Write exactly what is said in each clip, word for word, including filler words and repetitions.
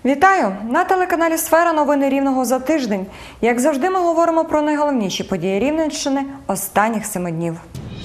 Вітаю! На телеканалі «Сфера» новини Рівного за тиждень. Як завжди, ми говоримо про найголовніші події Рівненщини останніх семи днів.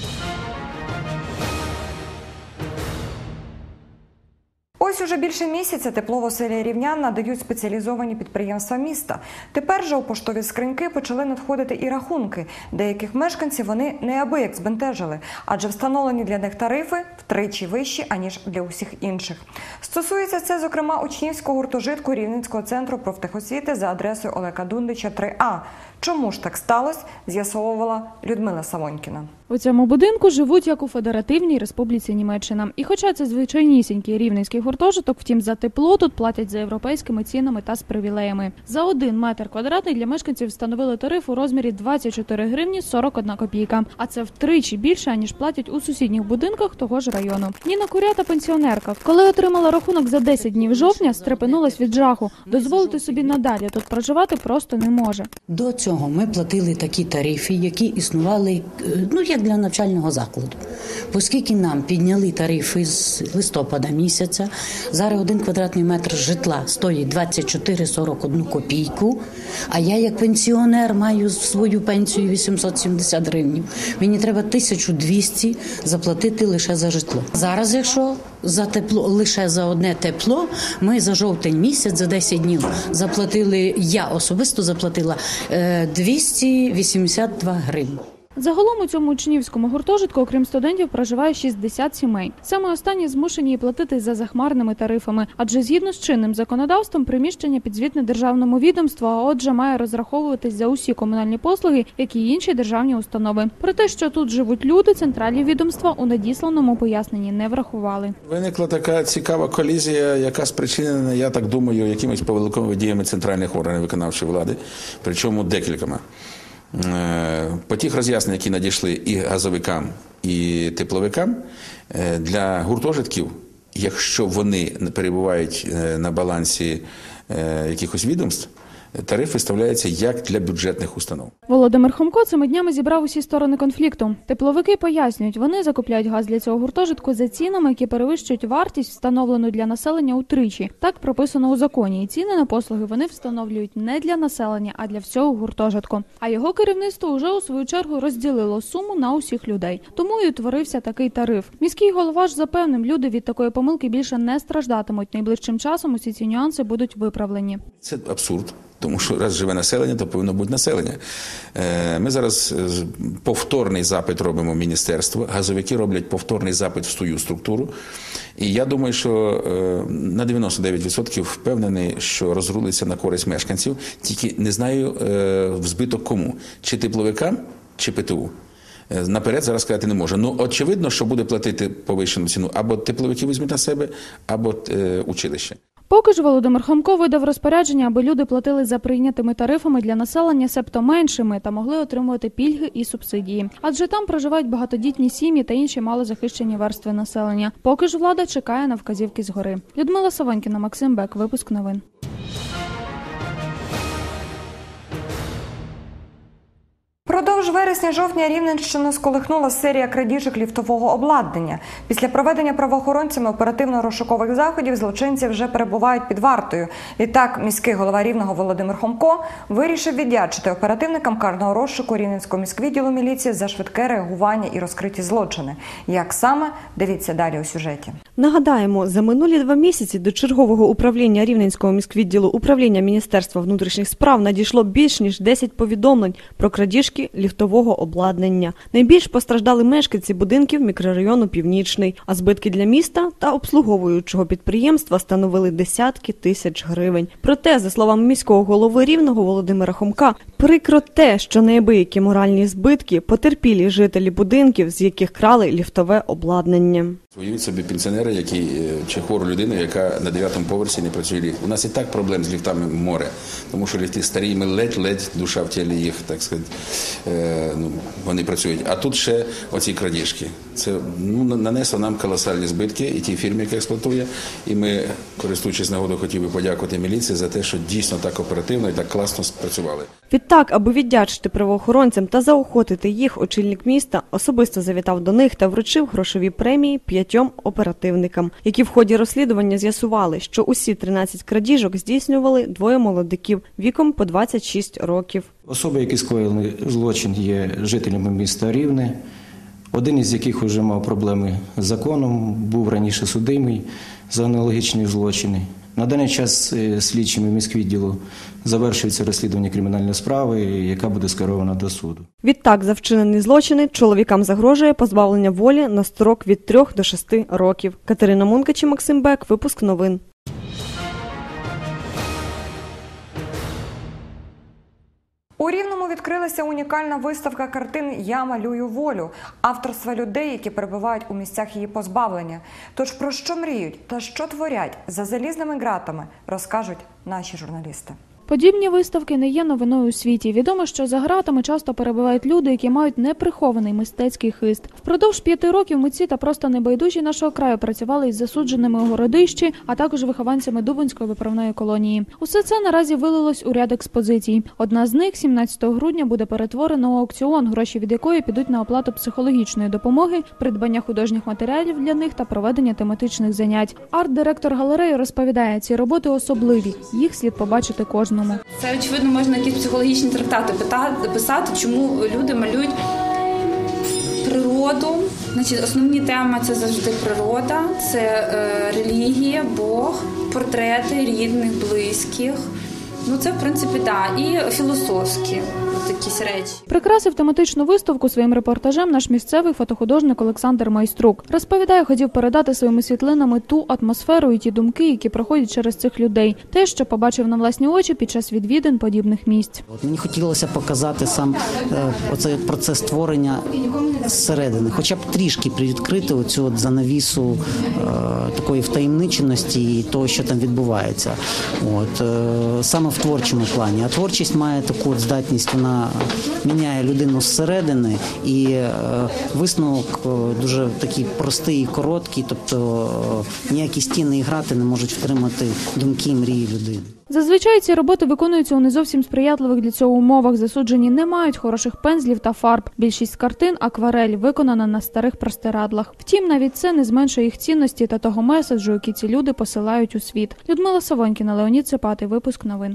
Ось уже більше місяця тепло в оселі рівнян надають спеціалізовані підприємства міста. Тепер же у поштові скриньки почали надходити і рахунки. Деяких мешканців вони неабияк збентежили, адже встановлені для них тарифи втричі вищі, аніж для усіх інших. Стосується це, зокрема, учнівського гуртожитку Рівненського центру профтехосвіти за адресою Олега Дундича, три А. Чому ж так сталося, з'ясовувала Людмила Савонькіна. У цьому будинку живуть як у Федеративній Республіці Німеччина. І хоча це звичайнісінький рівненський гуртожиток, втім за тепло тут платять за європейськими цінами та з привілеями. За один метр квадратний для мешканців встановили тариф у розмірі двадцять чотири гривні сорок одна копійка. А це втричі більше, аніж платять у сусідніх будинках того ж району. Ніна Курята – пенсіонерка. Коли отримала рахунок за десять днів жовтня, стрепенулась від жаху. Дозволити собі надалі тут проживати просто не може. До цього ми платили такі тарифи, які існували, ну, як для навчального закладу. Оскільки нам підняли тарифи з листопада місяця, зараз один квадратний метр житла стоїть двадцять чотири сорок одну копійку, а я як пенсіонер маю свою пенсію вісімсот сімдесят гривень. Мені треба тисячу двісті заплатити лише за житло. Зараз, якщо за тепло, лише за одне тепло, ми за жовтень місяць, за десять днів заплатили, я особисто заплатила двісті вісімдесят два гривні. Загалом у цьому учнівському гуртожитку, окрім студентів, проживає шістдесят сімей. Саме останні змушені платити за захмарними тарифами, адже згідно з чинним законодавством приміщення підзвітне державному відомству, а отже має розраховуватись за усі комунальні послуги, як і інші державні установи. Про те, що тут живуть люди, центральні відомства у надісланому поясненні не врахували. Виникла така цікава колізія, яка спричинена, я так думаю, якимись повеликовими діями центральних органів виконавчої влади, причому декількома. По тих роз'яснень, які надійшли і газовикам, і тепловикам, для гуртожитків, якщо вони перебувають на балансі якихось відомств, тариф виставляється як для бюджетних установ. Володимир Хомко цими днями зібрав усі сторони конфлікту. Тепловики пояснюють, вони закупляють газ для цього гуртожитку за цінами, які перевищують вартість, встановлену для населення утричі. Так прописано у законі. І ціни на послуги вони встановлюють не для населення, а для всього гуртожитку. А його керівництво вже у свою чергу розділило суму на усіх людей. Тому і утворився такий тариф. Міський голова ж запевнив, люди від такої помилки більше не страждатимуть. Найближчим часом усі ці нюанси будуть виправлені. Це абсурд. Тому що раз живе населення, то повинно бути населення. Ми зараз повторний запит робимо в міністерство, газовики роблять повторний запит в свою структуру. І я думаю, що на дев'яносто дев'ять відсотків впевнений, що розрулиться на користь мешканців, тільки не знаю в збиток кому, чи тепловикам, чи ПТУ. Наперед зараз сказати не можу. Ну, очевидно, що буде платити повищену ціну або тепловики візьмуть на себе, або училище. Поки ж Володимир Хомко видав розпорядження, аби люди платили за прийнятими тарифами для населення, себто меншими, та могли отримувати пільги і субсидії. Адже там проживають багатодітні сім'ї та інші малозахищені верстви населення. Поки ж влада чекає на вказівки згори. Людмила Савонькіна, Максим Бек, випуск новин. Продовж вересня-жовтня Рівненщину сколихнула серія крадіжок ліфтового обладнання. Після проведення правоохоронцями оперативно-розшукових заходів злочинці вже перебувають під вартою. Відтак, міський голова Рівного Володимир Хомко вирішив віддячити оперативникам карного розшуку Рівненського міськвідділу міліції за швидке реагування і розкриті злочини. Як саме? Дивіться далі у сюжеті. Нагадаємо, за минулі два місяці до чергового управління Рівненського міськвідділу управління Міністерства внутрішніх справ надійшло більш ніж десять повідомлень про крадіжки ліфтового обладнання. Найбільш постраждали мешканці будинків мікрорайону Північний, а збитки для міста та обслуговуючого підприємства становили десятки тисяч гривень. Проте, за словами міського голови Рівного Володимира Хомка, прикро те, що неабиякі моральні збитки потерпілі жителі будинків, з яких крали ліфтове обладнання. Уявіть собі пенсіонера, який, чи хвору людину, яка на дев'ятому поверсі не працює ліфт. У нас і так проблем з ліфтами море, тому що ліфти старі, ми ледь-ледь душа в тілі їх, так сказати, е, ну, вони працюють. А тут ще оці крадіжки. Це ну, нанесло нам колосальні збитки і тій фірмі, яка експлуатує. І ми, користуючись нагодою, хотів би подякувати міліції за те, що дійсно так оперативно і так класно спрацювали. Відтак, аби віддячити правоохоронцям та заохотити їх, очільник міста особисто завітав до них та вручив грошові премії дев'ятьом оперативникам, які в ході розслідування з'ясували, що усі тринадцять крадіжок здійснювали двоє молодиків віком по двадцять шість років. Особи, які скоїли злочин, є жителями міста Рівне. Один із яких вже мав проблеми з законом, був раніше судимий за аналогічні злочини. На даний час слідчими міськвідділу завершується розслідування кримінальної справи, яка буде скерована до суду. Відтак, за вчинені злочини чоловікам загрожує позбавлення волі на строк від трьох до шести років. Катерина Мункач, Максим Бек, випуск новин. У Рівному відкрилася унікальна виставка картин «Я малюю волю» авторства людей, які перебувають у місцях її позбавлення. Тож про що мріють та що творять за залізними ґратами, розкажуть наші журналісти. Подібні виставки не є новиною у світі. Відомо, що за ґратами часто перебувають люди, які мають неприхований мистецький хист. Впродовж п'яти років митці та просто небайдужі нашого краю працювали із засудженими у Городищі, а також вихованцями Дубинської виправної колонії. Усе це наразі вилилось у ряд експозицій. Одна з них сімнадцятого грудня буде перетворена у аукціон, гроші від якої підуть на оплату психологічної допомоги, придбання художніх матеріалів для них та проведення тематичних занять. Арт-директор галереї розповідає, ці роботи особливі, їх слід побачити кожному. Це, очевидно, можна якісь психологічні трактати писати, чому люди малюють природу. Значить, основні теми – це завжди природа, це е, релігія, Бог, портрети рідних, близьких. Ну, це, в принципі, так. Да. І філософські якісь речі. Прикрасив тематичну виставку своїм репортажем наш місцевий фотохудожник Олександр Майструк. Розповідає, хотів передати своїми світлинами ту атмосферу і ті думки, які проходять через цих людей. Те, що побачив на власні очі під час відвідин подібних місць. От мені хотілося показати сам е, оцей процес створення зсередини, хоча б трішки привідкрити оцю от занавісу е, такої втаємниченості і того, що там відбувається. От, е, саме в творчому плані. А творчість має таку от здатність, вона міняє людину зсередини, і е, висновок е, дуже такий простий і короткий, тобто е, ніякі стіни і грати не можуть втримати думки і мрії людини. Зазвичай ці роботи виконуються у не зовсім сприятливих для цього умовах. Засуджені не мають хороших пензлів та фарб. Більшість картин – акварель, виконана на старих простирадлах. Втім, навіть це не зменшує їх цінності та того меседжу, який ці люди посилають у світ. Людмила Савонькіна, Леонід Цепатий, випуск новин.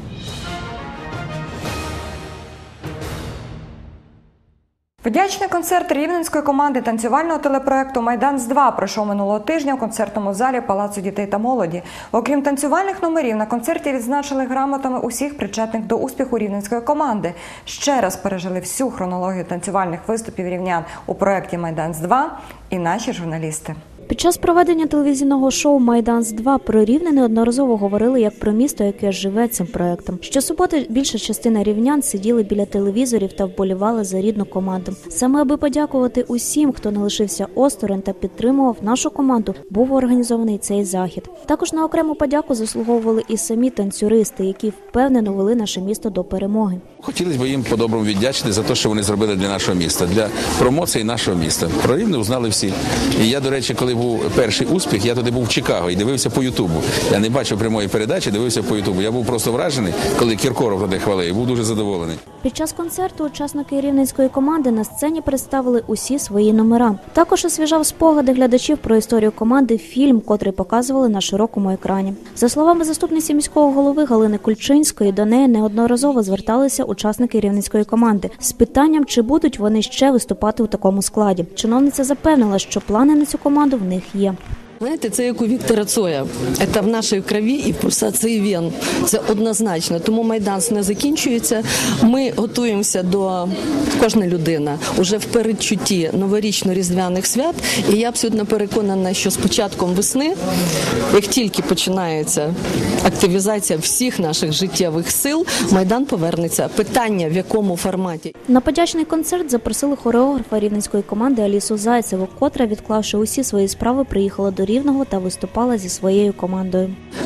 Вдячний концерт рівненської команди танцювального телепроекту «Майданс-два» пройшов минулого тижня у концертному залі Палацу дітей та молоді. Окрім танцювальних номерів, на концерті відзначили грамотами усіх причетних до успіху рівненської команди. Ще раз пережили всю хронологію танцювальних виступів рівнян у проєкті «Майданс-два» і наші журналісти. Під час проведення телевізійного шоу «Майданс-два» про Рівне неодноразово говорили як про місто, яке живе цим проектом. Щосуботи більша частина рівнян сиділи біля телевізорів та вболівали за рідну команду. Саме аби подякувати усім, хто не лишився осторонь та підтримував нашу команду, був організований цей захід. Також на окрему подяку заслуговували і самі танцюристи, які впевнено вели наше місто до перемоги. Хотілося б їм по-доброму віддячити за те, що вони зробили для нашого міста, для промоції нашого міста. Про Рівне узнали всі. І я, до речі, коли був перший успіх, я тоді був в Чикаго і дивився по Ютубу. Я не бачив прямої передачі, дивився по Ютубу. Я був просто вражений, коли Кіркоров тоді хвалив, і був дуже задоволений. Під час концерту учасники рівненської команди на сцені представили усі свої номера. Також освіжав спогади глядачів про історію команди фільм, котрий показували на широкому екрані. За словами заступниці міського голови Галини Кульчинської, до неї неодноразово зверталися учасники рівненської команди з питанням, чи будуть вони ще виступати у такому складі. Чиновниця запевнила, що плани на цю команду в них є. Знаєте, це як у Віктора Цоя. Це в нашій крові і в пульсації вен. Це однозначно. Тому Майданс не закінчується. Ми готуємося до, кожна людина, уже в передчутті новорічно-різдвяних свят. І я абсолютно переконана, що з початком весни, як тільки починається активізація всіх наших життєвих сил, Майдан повернеться. Питання, в якому форматі. На подячний концерт запросили хореографа рівненської команди Алісу Зайцеву, котра, відклавши усі свої справи, приїхала до Рівного та виступала зі своєю командою.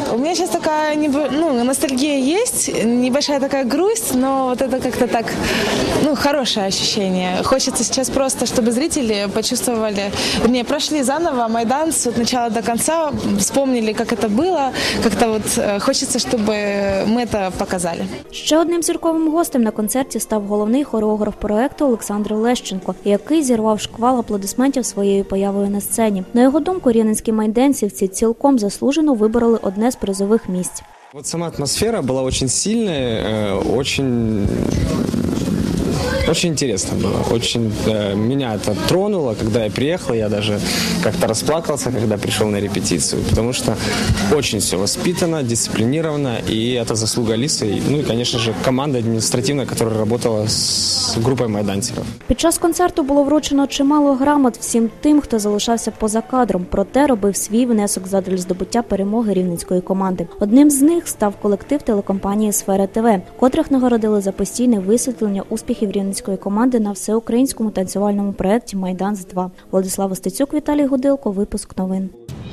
У меня сейчас такая небо- ну, ностальгия есть, небольшая такая грусть, но вот это как-то так, ну, хорошее ощущение. Хочется сейчас просто, чтобы зрители почувствовали, вернее, прошли заново Майдан с от начала до конца, вспомнили, как это было, как-то вот э, хочется, чтобы мы это показали. Ще одним зірковим гостем на концерті став головний хореограф проекту Олександр Лещенко, який зірвав шквал аплодисментів своєю появою на сцені. На його думку, рівненські майданцівці цілком заслужено вибороли одне з призових місць. Вот сама атмосфера была очень сильная, э, очень, очень интересно было. Очень э, меня это тронуло, когда я приехал, я даже как-то расплакался, когда пришел на репетицию, потому что очень все воспитано, дисциплинировано, и это заслуга Алисы, ну и, конечно же, команда административная, которая работала с группой майданцев. Під час концерту було вручено чимало грамот всім тим, хто залишався поза кадром, проте робив свій внесок задля здобуття перемоги рівненської команди. Одним з них став колектив телекомпанії «Сфера ТВ», котрих нагородили за постійне висвітлення успіхів рівненської команди на всеукраїнському танцювальному проєкті «Майданс два». Владислав Остецюк, Віталій Гудилко, випуск новин.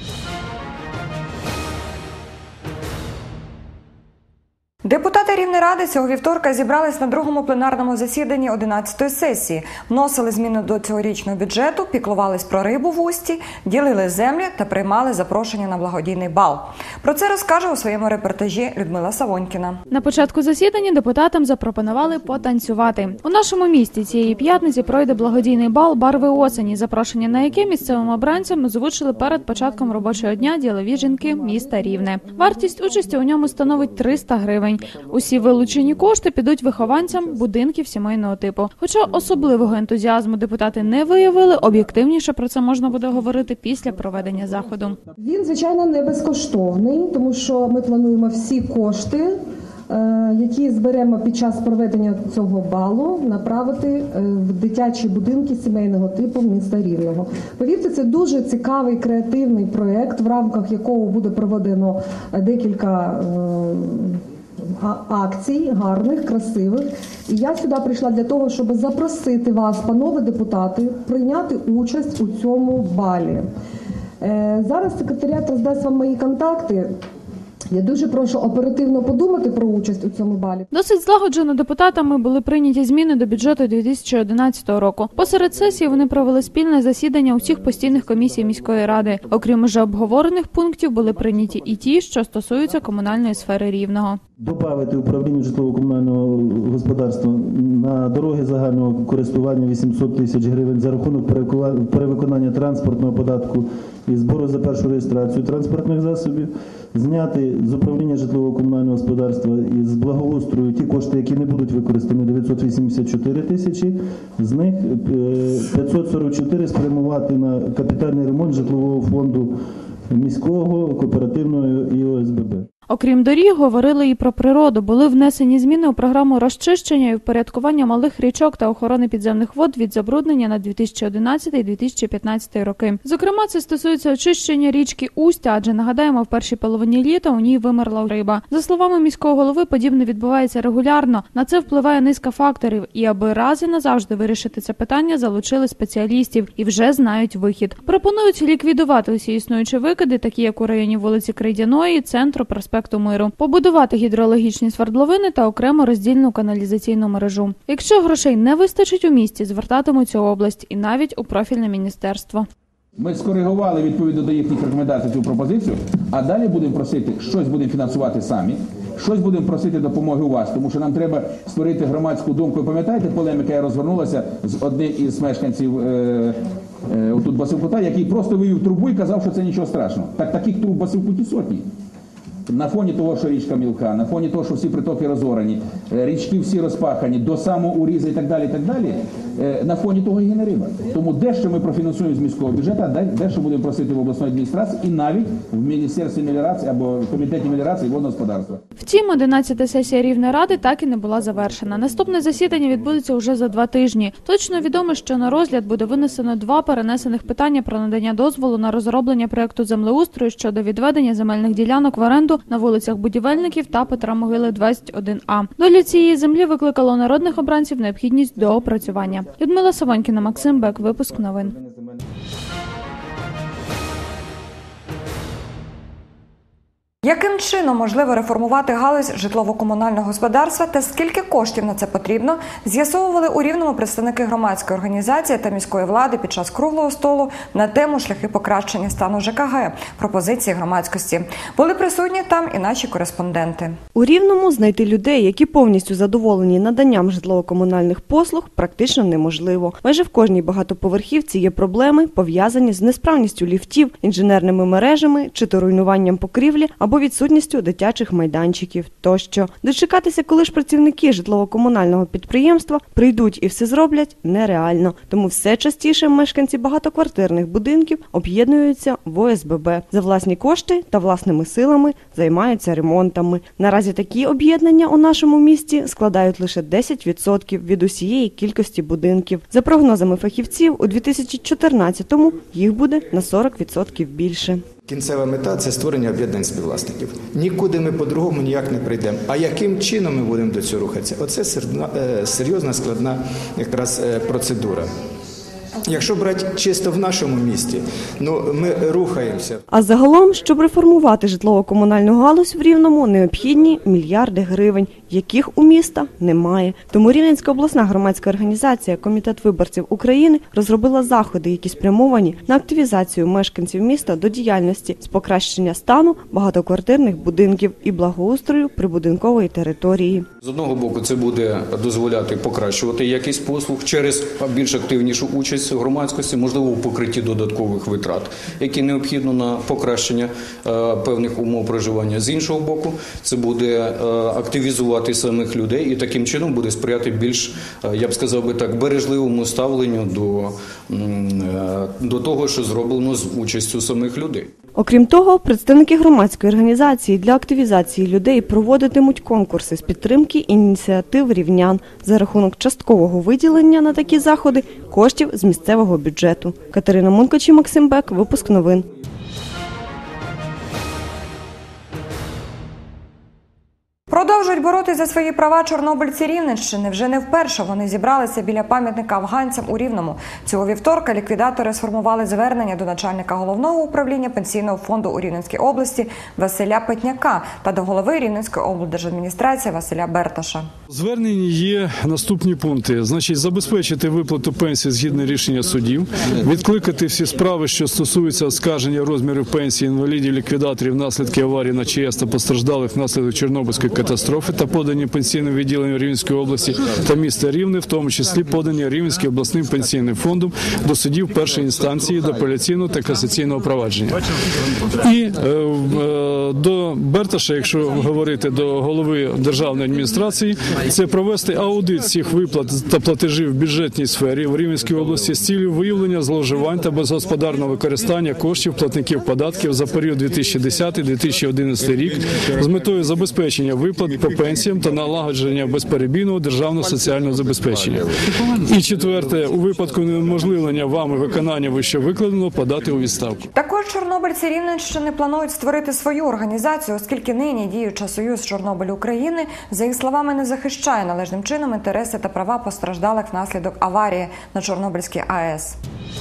Депутати Рівнеради цього вівторка зібрались на другому пленарному засіданні одинадцятої сесії, вносили зміни до цьогорічного бюджету, піклувались про рибу в Усті, ділили землі та приймали запрошення на благодійний бал. Про це розкаже у своєму репортажі Людмила Савонькіна. На початку засідання депутатам запропонували потанцювати. У нашому місті цієї п'ятниці пройде благодійний бал «Барви осені», запрошення на яке місцевим обранцям озвучили перед початком робочого дня ділові жінки міста Рівне. Вартість участі у ньому становить триста гривень. Усі вилучені кошти підуть вихованцям будинків сімейного типу. Хоча особливого ентузіазму депутати не виявили, об'єктивніше про це можна буде говорити після проведення заходу. Він, звичайно, не безкоштовний, тому що ми плануємо всі кошти, які зберемо під час проведення цього балу, направити в дитячі будинки сімейного типу міста Рівного. Повірте, це дуже цікавий, креативний проєкт, в рамках якого буде проведено декілька акцій, гарних, красивих. І я сюди прийшла для того, щоб запросити вас, панове депутати, прийняти участь у цьому балі. Зараз секретаріат роздасть вам мої контакти. Я дуже прошу оперативно подумати про участь у цьому балі. Досить злагоджено депутатами були прийняті зміни до бюджету дві тисячі одинадцятого року. Посеред сесії вони провели спільне засідання усіх постійних комісій міської ради. Окрім уже обговорених пунктів, були прийняті і ті, що стосуються комунальної сфери Рівного. Добавити управлінню житлово-комунального господарства на дороги загального користування вісімсот тисяч гривень за рахунок перевиконання транспортного податку і збору за першу реєстрацію транспортних засобів, зняти з управління житлово-комунального господарства і з благоустрою ті кошти, які не будуть використані, дев'ятсот вісімдесят чотири тисячі, з них п'ятсот сорок чотири спрямувати на капітальний ремонт житлового фонду міського, кооперативного і О С Б Б. Окрім доріг, говорили і про природу. Були внесені зміни у програму розчищення і впорядкування малих річок та охорони підземних вод від забруднення на дві тисячі одинадцятий - дві тисячі п'ятнадцятий роки. Зокрема, це стосується очищення річки Устя, адже, нагадаємо, в першій половині літа у ній вимерла риба. За словами міського голови, подібне відбувається регулярно. На це впливає низка факторів. І аби раз і назавжди вирішити це питання, залучили спеціалістів і вже знають вихід. Пропонують ліквідувати усі існуючі викиди, такі як у районі вулиці Крейдяної, центру, проспекту Миру, побудувати гідрологічні свердловини та окремо роздільну каналізаційну мережу. Якщо грошей не вистачить у місті, звертатимуться у область і навіть у профільне міністерство. Ми скоригували відповідно до їхніх рекомендацій цю пропозицію, а далі будемо просити, щось будемо фінансувати самі, щось будемо просити допомоги у вас, тому що нам треба створити громадську думку. Ви пам'ятаєте, полеміка яка розвернулася з одним із мешканців е, е, отут Басівкута, який просто вивів трубу і казав, що це нічого страшного. Так таких труб Басівкуті сотні. На фоні того, що річка мілка, на фоні того, що всі притоки розорані, річки всі розпахані, до самого уріза і так далі, і так далі, на фоні того і гине риба. Тому дещо ми профінансуємо з міського бюджету, а дещо будемо просити в обласної адміністрації і навіть в Міністерстві меліорації або в Комітеті меліорації і водного господарства. Втім, одинадцята сесія Рівнеради так і не була завершена. Наступне засідання відбудеться уже за два тижні. Точно відомо, що на розгляд буде винесено два перенесених питання про надання дозволу на розроблення проєкту землеустрою щодо відведення земельних ділянок в оренду на вулицях Будівельників та Петра Могили, двадцять один А. Долю цієї землі викликало народних обранців необхідність доопрацювання. Людмила Савонькіна, Максим Бек, випуск новин. Яким чином можливо реформувати галузь житлово-комунального господарства та скільки коштів на це потрібно, з'ясовували у Рівному представники громадської організації та міської влади під час круглого столу на тему «Шляхи покращення стану ЖКГ. Пропозиції громадськості». Були присутні там і наші кореспонденти. У Рівному знайти людей, які повністю задоволені наданням житлово-комунальних послуг, практично неможливо. Майже в кожній багатоповерхівці є проблеми, пов'язані з несправністю ліфтів, інженерними мережами чи то руйнуванням покрівлі або відсутністю дитячих майданчиків тощо. Дочекатися, коли ж працівники житлово-комунального підприємства прийдуть і все зроблять, нереально. Тому все частіше мешканці багатоквартирних будинків об'єднуються в О С Б Б. За власні кошти та власними силами займаються ремонтами. Наразі такі об'єднання у нашому місті складають лише десять відсотків від усієї кількості будинків. За прогнозами фахівців, у дві тисячі чотирнадцятому їх буде на сорок відсотків більше. Кінцева мета – це створення об'єднань співвласників. Нікуди ми по-другому ніяк не прийдемо. А яким чином ми будемо до цього рухатися? Оце серйозна, складна якраз процедура. Якщо брати чисто в нашому місті, ну ми рухаємося. А загалом, щоб реформувати житлово-комунальну галузь в Рівному, необхідні мільярди гривень, яких у міста немає. Тому Рівненська обласна громадська організація «Комітет виборців України» розробила заходи, які спрямовані на активізацію мешканців міста до діяльності з покращення стану багатоквартирних будинків і благоустрою прибудинкової території. З одного боку, це буде дозволяти покращувати якість послуг через більш активнішу участь громадськості, можливо, у покритті додаткових витрат, які необхідно на покращення е, певних умов проживання. З іншого боку, це буде е, активізувати самих людей і таким чином буде сприяти більш, е, я б сказав би так, бережливому ставленню до, е, до того, що зроблено з участю самих людей. Окрім того, представники громадської організації для активізації людей проводитимуть конкурси з підтримки ініціатив рівнян за рахунок часткового виділення на такі заходи коштів з місцевого бюджету. Катерина Мункач і Максим Бек. Випуск новин. Продовжують боротися за свої права чорнобильці Рівненщини. Вже не вперше вони зібралися біля пам'ятника афганцям у Рівному. Цього вівторка ліквідатори сформували звернення до начальника головного управління Пенсійного фонду у Рівненській області Василя Петняка та до голови Рівненської облдержадміністрації Василя Берташа. В зверненні є наступні пункти. Значить, забезпечити виплату пенсії згідно рішення судів, відкликати всі справи, що стосуються оскарження розмірів пенсії інвалідів, ліквідаторів внаслідки аварії на ЧАЕС та постраждалих внаслідок Чорнобильської катастрофи та подані пенсійним відділенням Рівненської області та міста Рівне, в тому числі подані Рівненським обласним пенсійним фондом до судів першої інстанції, до апеляційного та касаційного провадження. І е, е, до Берташа, якщо говорити до голови державної адміністрації, це провести аудит всіх виплат та платежів в бюджетній сфері в Рівненській області з цілею виявлення зловживань та безгосподарного використання коштів платників податків за період дві тисячі десятий - дві тисячі одинадцятий рік з метою забезпечення виплат по пенсіям та налагодження безперебійного державного соціального забезпечення. І четверте, у випадку неможливлення вами виконання вище викладеного подати у відставку. Також чорнобильці Рівненщини планують створити свою організацію, оскільки нині діюча Союз Чорнобиль України, за їх словами, не захищає належним чином інтереси та права постраждалих внаслідок аварії на Чорнобильській АЕС.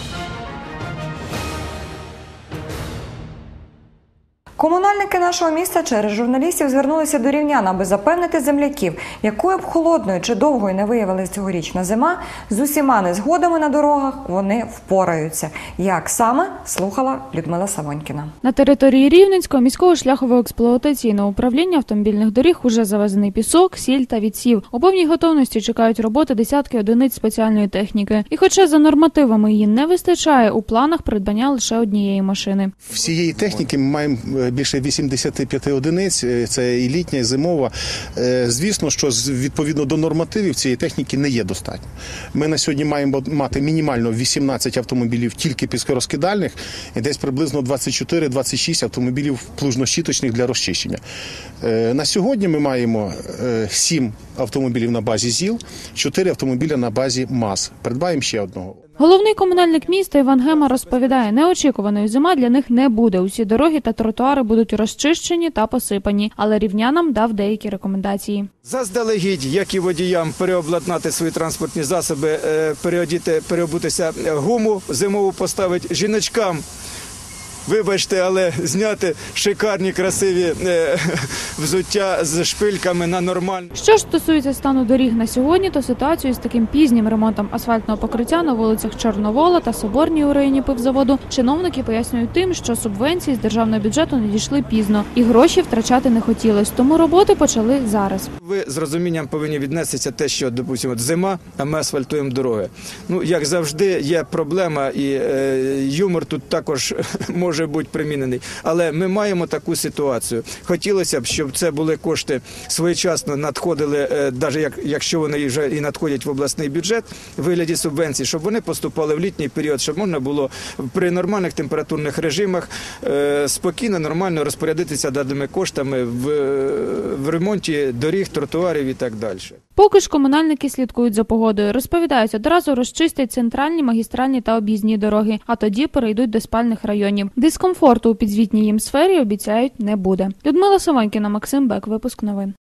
Комунальники нашого міста через журналістів звернулися до рівнян, аби запевнити земляків, якою б холодною чи довгою не виявилась цьогорічна зима, з усіма незгодами на дорогах вони впораються. Як саме, слухала Людмила Савонькіна. На території Рівненського міського шляхово-експлуатаційного управління автомобільних доріг уже завезений пісок, сіль та відсів. У повній готовності чекають роботи десятки одиниць спеціальної техніки. І хоча за нормативами її не вистачає, у планах придбання лише однієї машини. Всієї техніки ми маємо більше вісімдесят п'ять одиниць, це і літня, і зимова. Звісно, що відповідно до нормативів цієї техніки не є достатньо. Ми на сьогодні маємо мати мінімально вісімнадцять автомобілів тільки піскорозкидальних і десь приблизно двадцять чотири - двадцять шість автомобілів плужно-щіточних для розчищення. На сьогодні ми маємо сім автомобілів на базі ЗІЛ, чотири автомобіля на базі МАЗ. Придбаємо ще одного. Головний комунальник міста Іван Гема розповідає, неочікуваної зима для них не буде. Усі дороги та тротуари будуть розчищені та посипані, але рівнянам дав деякі рекомендації. Заздалегідь, як і водіям, переобладнати свої транспортні засоби, переодіти, переобутися гуму, зимову поставити жіночкам. вибачте, але зняти шикарні, красиві е, взуття з шпильками на нормальну. Що ж стосується стану доріг на сьогодні, то ситуацію з таким пізнім ремонтом асфальтного покриття на вулицях Чорновола та Соборній у районі пивзаводу чиновники пояснюють тим, що субвенції з державного бюджету надійшли пізно і гроші втрачати не хотілось, тому роботи почали зараз. Ви з розумінням повинні віднестися те, що, допустимо, зима, а ми асфальтуємо дороги. Ну, як завжди, є проблема, і е, юмор тут також може бути примінений. Але ми маємо таку ситуацію. Хотілося б, щоб це були кошти своєчасно надходили, е, навіть як, якщо вони вже і надходять в обласний бюджет, в вигляді субвенцій, щоб вони поступали в літній період, щоб можна було при нормальних температурних режимах е, спокійно, нормально розпорядитися даними коштами в, в ремонті доріг, тротуарів і так далі. Поки ж комунальники слідкують за погодою. Розповідають, одразу розчистять центральні, магістральні та об'їзні дороги, а тоді перейдуть до спальних районів. Дискомфорту у підзвітній їм сфері, обіцяють, не буде. Людмила Савонькіна, Максим Бек, випуск новин.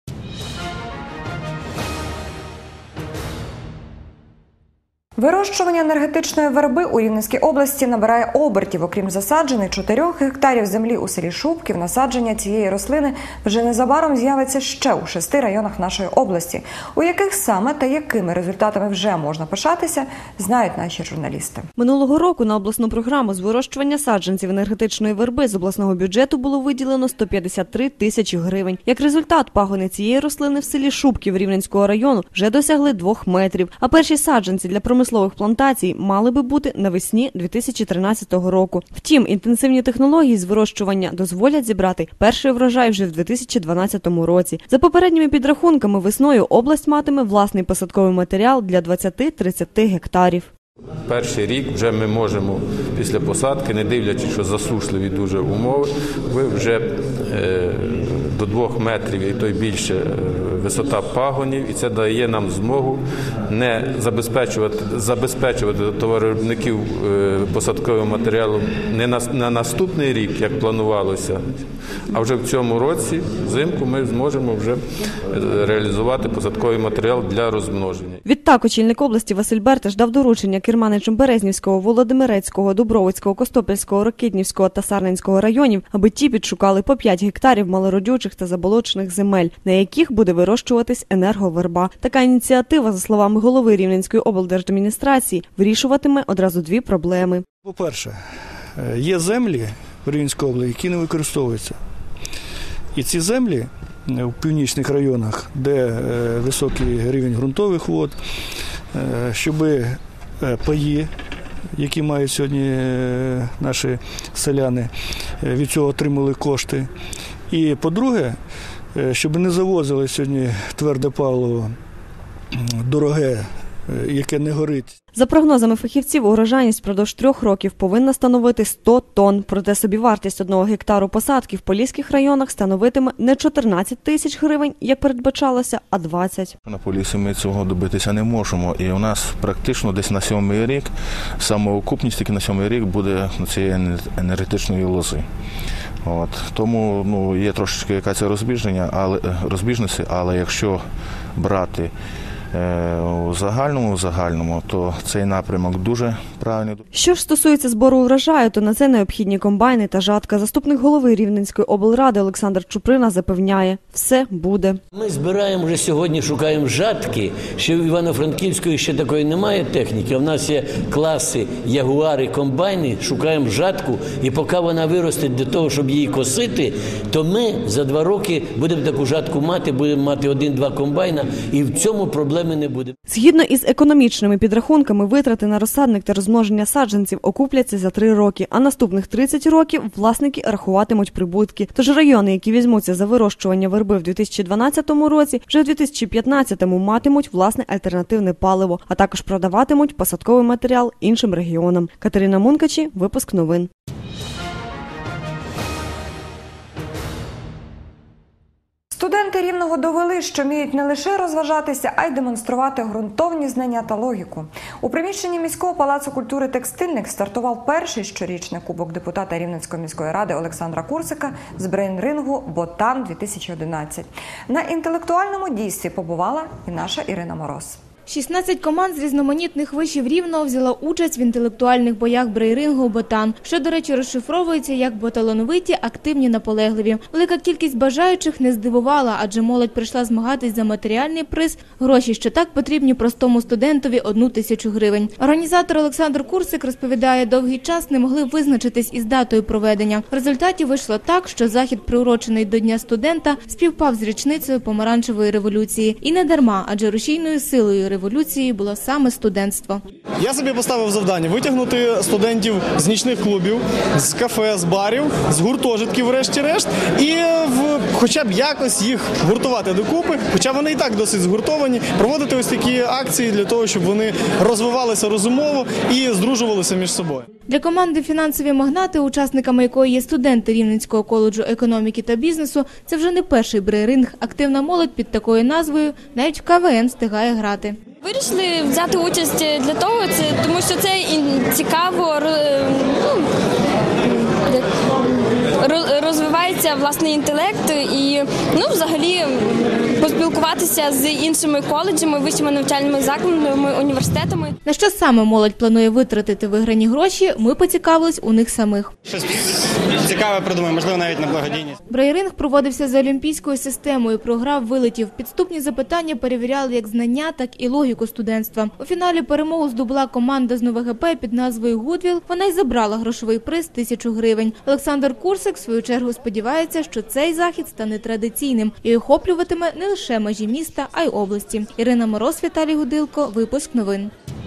Вирощування енергетичної верби у Рівненській області набирає обертів. Окрім засаджених чотирьох гектарів землі у селі Шубків, насадження цієї рослини вже незабаром з'явиться ще у шести районах нашої області. У яких саме та якими результатами вже можна пишатися, знають наші журналісти. Минулого року на обласну програму з вирощування саджанців енергетичної верби з обласного бюджету було виділено сто п'ятдесят три тисячі гривень. Як результат, пагони цієї рослини в селі Шубків Рівненського району вже досягли двох метрів, а перші саджанці для промислових плантацій мали би бути навесні дві тисячі тринадцятого року. Втім, інтенсивні технології з вирощування дозволять зібрати перший врожай вже в дві тисячі дванадцятому році. За попередніми підрахунками, весною область матиме власний посадковий матеріал для двадцять-тридцять гектарів. Перший рік вже ми можемо після посадки, не дивлячись, що засушливі дуже умови, ви вже е, до двох метрів і то й більше е, висота пагонів, і це дає нам змогу не забезпечувати, забезпечувати товаровиробників е, посадковим матеріалом не на, на наступний рік, як планувалося, а вже в цьому році, взимку, ми зможемо вже реалізувати посадковий матеріал для розмноження. Відтак, очільник області Василь Берташ дав доручення керманичам Березнівського, Володимирецького, Дубровицького, Костопільського, Рокитнівського та Сарненського районів, аби ті підшукали по п'ять гектарів малородючих та заболочених земель, на яких буде вирощуватись енерговерба. Така ініціатива, за словами голови Рівненської облдержадміністрації, вирішуватиме одразу дві проблеми. По-перше, є землі в Рівненській області, які не використовуються. І ці землі в північних районах, де високий рівень ґрунтових вод, щоб паї, які мають сьогодні наші селяни, від цього отримали кошти. І, по-друге, щоб не завозили сьогодні тверде паливо дороге, яке не горить. За прогнозами фахівців, урожайність впродовж трьох років повинна становити сто тонн. Проте собівартість одного гектару посадки в поліських районах становитиме не чотирнадцять тисяч гривень, як передбачалося, а двадцять. На Поліссі ми цього добитися не можемо. І у нас практично десь на сьомий рік, самоокупність тільки на сьомий рік буде цієї енергетичної лози. От. Тому ну, є трошечки якась розбіження, але, розбіжності, але якщо брати у загальному, у загальному, то цей напрямок дуже правильний. Що ж стосується збору урожаю, то на це необхідні комбайни та жатка. Заступник голови Рівненської облради Олександр Чуприна запевняє, все буде. Ми збираємо вже сьогодні, шукаємо жатки. Ще в Івано-Франківської ще такої немає техніки. У нас є класи, ягуари, комбайни, шукаємо жатку. І поки вона виросте для того, щоб її косити, то ми за два роки будемо таку жатку мати, будемо мати один-два комбайна, і в цьому проблема не буде. Згідно із економічними підрахунками, витрати на розсадник та розмноження саджанців окупляться за три роки, а наступних тридцять років власники рахуватимуть прибутки. Тож райони, які візьмуться за вирощування верби в дві тисячі дванадцятому році, вже в дві тисячі п'ятнадцятому матимуть власне альтернативне паливо, а також продаватимуть посадковий матеріал іншим регіонам. Катерина Мункачі, випуск новин. Студенти Рівного довели, що вміють не лише розважатися, а й демонструвати ґрунтовні знання та логіку. У приміщенні міського палацу культури «Текстильник» стартував перший щорічний кубок депутата Рівненської міської ради Олександра Курсика з брейн-рингу «Ботан-дві тисячі одинадцять». На інтелектуальному дійстві побувала і наша Ірина Мороз. шістнадцять команд з різноманітних вишів Рівного взяла участь в інтелектуальних боях брейрингу «Ботан», що, до речі, розшифровується як «баталановиті, активні, наполегливі». Велика кількість бажаючих не здивувала, адже молодь прийшла змагатись за матеріальний приз – гроші, що так потрібні простому студентові – одну тисячу гривень. Організатор Олександр Курсик розповідає, довгий час не могли визначитись із датою проведення. В результаті вийшло так, що захід, приурочений до Дня студента, співпав з річницею помаранчевої революції. І не дарма, адже рушійною силою революції було саме студентство. Я собі поставив завдання витягнути студентів з нічних клубів, з кафе, з барів, з гуртожитків врешті-решт і в, хоча б якось їх гуртувати докупи, хоча вони і так досить згуртовані, проводити ось такі акції для того, щоб вони розвивалися розумово і здружувалися між собою. Для команди «Фінансові магнати», учасниками якої є студенти Рівненського коледжу економіки та бізнесу, це вже не перший брейринг. Активна молодь під такою назвою навіть в ка ве ен встигає грати. Вирішили взяти участь для того, це, тому що це цікаво, ну, розвивається власний інтелект і, ну, взагалі, поспілкуватися з іншими коледжами, вищими навчальними закладами, університетами. На що саме молодь планує витратити виграні гроші, ми поцікавились у них самих. Щось цікаве придумаємо, можливо, навіть на благодійність. Брейринг проводився за олімпійською системою, програв вилетів. Підступні запитання перевіряли як знання, так і логіку студентства. У фіналі перемогу здобула команда з Нове Ге Пе під назвою «Гудвіл». Вона й забрала грошовий приз – тисячу гривень. Олександр Курсик, в свою чергу, сподівається, що цей захід стане традиційним і охоплюватиме не лише межі міста, а й області. Ірина Мороз, Віталій Гудилко. Випуск новин.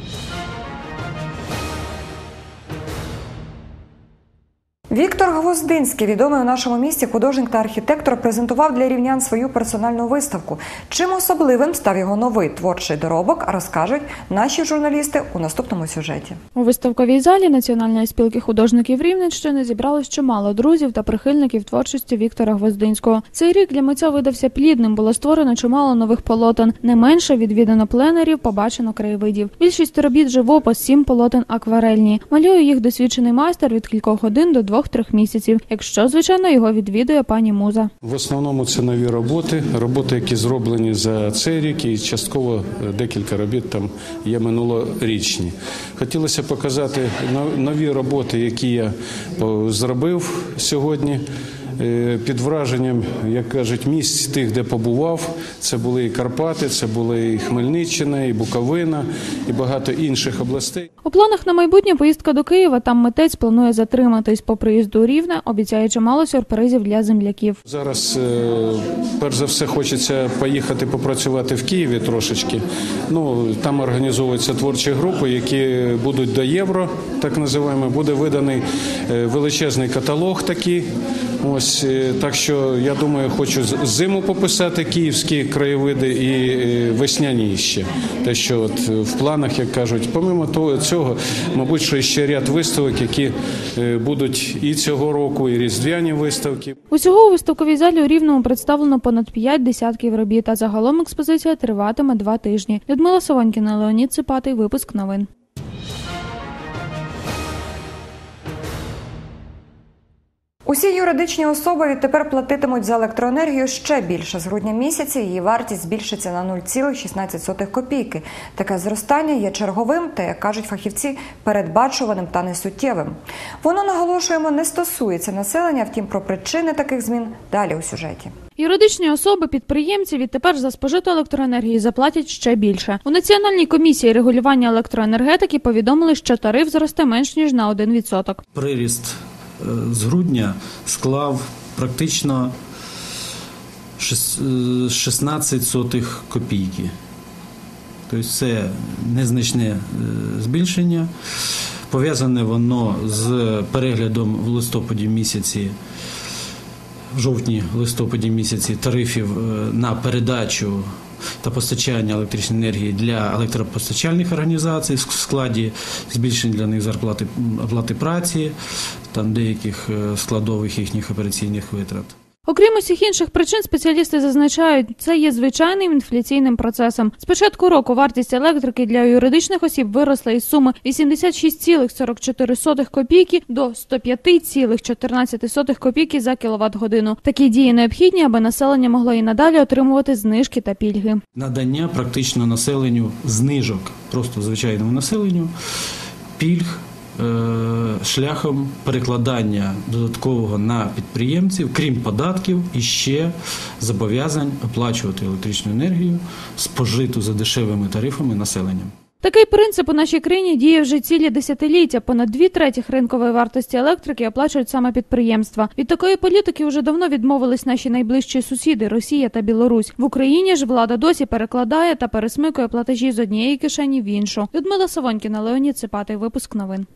Віктор Гвоздинський, відомий у нашому місті художник та архітектор, презентував для рівнян свою персональну виставку. Чим особливим став його новий творчий доробок, розкажуть наші журналісти у наступному сюжеті. У виставковій залі Національної спілки художників Рівненщини зібралось чимало друзів та прихильників творчості Віктора Гвоздинського. Цей рік для митця видався плідним, було створено чимало нових полотен. Не менше відвідано пленерів, побачено краєвидів. Більшість робіт живопис, сім полотен акварельні. Малює їх досвідчений майстер від кількох годин до двох-трьох місяців, якщо, звичайно, його відвідує пані Муза. В основному це нові роботи, роботи, які зроблені за цей рік, і частково декілька робіт там є минулорічні. Хотілося показати нові роботи, які я зробив сьогодні. Під враженням, як кажуть, місць тих, де побував. Це були і Карпати, це були і Хмельниччина, і Буковина, і багато інших областей. У планах на майбутнє поїздка до Києва. Там митець планує затриматись по приїзду у Рівне, обіцяє чимало сюрпризів для земляків. Зараз, перш за все, хочеться поїхати попрацювати в Києві трошечки. Ну, там організовуються творчі групи, які будуть до євро, так називаємо. Буде виданий величезний каталог такий. Ось, так що, я думаю, хочу зиму пописати київські краєвиди і весняні ще. Те, що от в планах, як кажуть, помимо того, цього, мабуть, що ще ряд виставок, які будуть і цього року, і різдвяні виставки. Усього у виставковій залі у Рівному представлено понад п'ять десятків робіт, а загалом експозиція триватиме два тижні. Людмила Совонькіна, Леонід Ципатий, випуск новин. Усі юридичні особи відтепер платитимуть за електроенергію ще більше. З грудня місяця її вартість збільшиться на нуль цілих шістнадцять сотих копійки. Таке зростання є черговим та, як кажуть фахівці, передбачуваним та несуттєвим. Воно, наголошуємо, не стосується населення, втім про причини таких змін далі у сюжеті. Юридичні особи-підприємці відтепер за спожиту електроенергію заплатять ще більше. У Національній комісії регулювання електроенергетики повідомили, що тариф зросте менш ніж на один відсоток. Приріст з грудня склав практично шістнадцять сотих копійки. Тобто це незначне збільшення. Пов'язане воно з переглядом в листопаді місяці, в жовтні-листопаді місяці тарифів на передачу та постачання електричної енергії для електропостачальних організацій в складі збільшень для них зарплати, оплати праці, там деяких складових їхніх операційних витрат. Окрім усіх інших причин, спеціалісти зазначають, це є звичайним інфляційним процесом. З початку року вартість електрики для юридичних осіб виросла із суми вісімдесят шість цілих сорок чотири сотих копійки до сто п'ять цілих чотирнадцять сотих копійки за кіловат-годину. Такі дії необхідні, аби населення могло і надалі отримувати знижки та пільги. Надання практично населенню знижок, просто звичайному населенню, пільг, шляхом перекладання додаткового на підприємців, крім податків, і ще зобов'язань оплачувати електричну енергію, спожиту за дешевими тарифами населенням. Такий принцип у нашій країні діє вже цілі десятиліття. Понад дві третіх ринкової вартості електрики оплачують саме підприємства. Від такої політики вже давно відмовились наші найближчі сусіди – Росія та Білорусь. В Україні ж влада досі перекладає та пересмикує платежі з однієї кишені в іншу. Людмила Савонькіна, Леонід Ципатий. Випуск новин.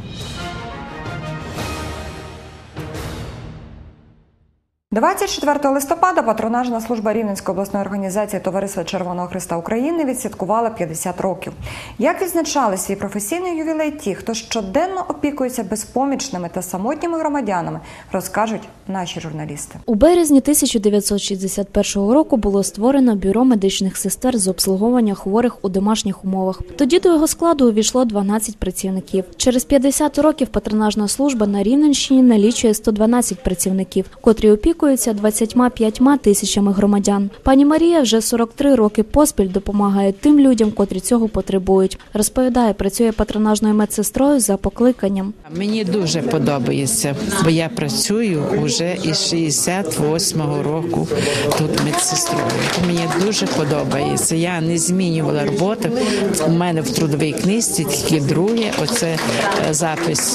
двадцять четвертого листопада патронажна служба Рівненської обласної організації Товариства Червоного Хреста України відсвяткувала п'ятдесят років. Як відзначали свій професійний ювілей ті, хто щоденно опікується безпомічними та самотніми громадянами, розкажуть наші журналісти. У березні тисяча дев'ятсот шістдесят першого року було створено Бюро медичних сестер з обслуговування хворих у домашніх умовах. Тоді до його складу увійшло дванадцять працівників. Через п'ятдесят років патронажна служба на Рівненщині налічує сто дванадцять працівників, котрі опікуються двадцятьма п'ятьма тисячами громадян. Пані Марія вже сорок три роки поспіль допомагає тим людям, котрі цього потребують. Розповідає, працює патронажною медсестрою за покликанням. Мені дуже подобається, бо я працюю вже із шістдесят восьмого року тут медсестрою. Мені дуже подобається. Я не змінювала роботу. У мене в трудовій книжці тільки друге, оце запис